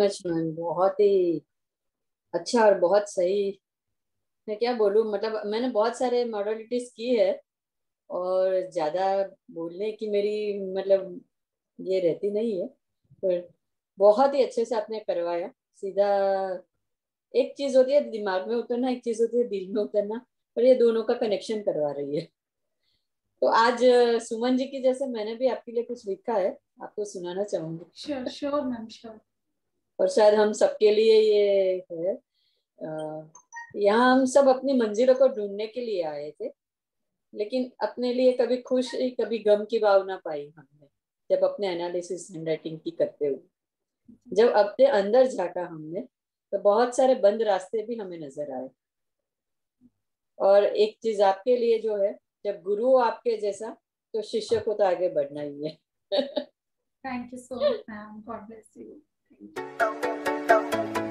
Much ma'am, बहुत ही अच्छा और बहुत सही। मैं क्या बोलूँ, मतलब मैंने बहुत सारे मॉडलिटीज की है, और ज्यादा बोलने की मेरी मतलब ये रहती नहीं है, पर बहुत ही अच्छे से आपने करवाया। सीधा एक चीज होती है दिमाग में उतरना, एक चीज होती है दिल में उतरना, पर ये दोनों का कनेक्शन करवा रही है। तो आज सुमन जी की जैसे मैंने भी आपके लिए कुछ लिखा है, आपको सुनाना चाहूंगी। Sure sure ma'am sure. और शायद हम सबके लिए ये है। यहाँ हम सब अपनी मंजिलों को ढूंढने के लिए आए थे, लेकिन अपने लिए कभी खुश कभी गम की भावना पाई हमने, जब अपने एनालिसिस हैंडराइटिंग की करते हुए, जब अपने अंदर झांका हमने, तो बहुत सारे बंद रास्ते भी हमें नजर आए। और एक चीज आपके लिए जो है, जब गुरु हो आपके जैसा, तो शिष्य को तो आगे बढ़ना ही है। Thank you so much ma'am, God bless you. Thank you.